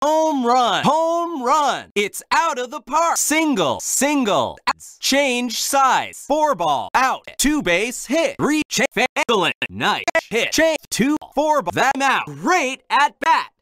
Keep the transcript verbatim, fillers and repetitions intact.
Home run. Home run. It's out of the park. Single. Single. Change size. Four ball. Out. Two base hit. Reach. Excellent. Nice hit. Change. Two. Four ball. That out. Great at bat.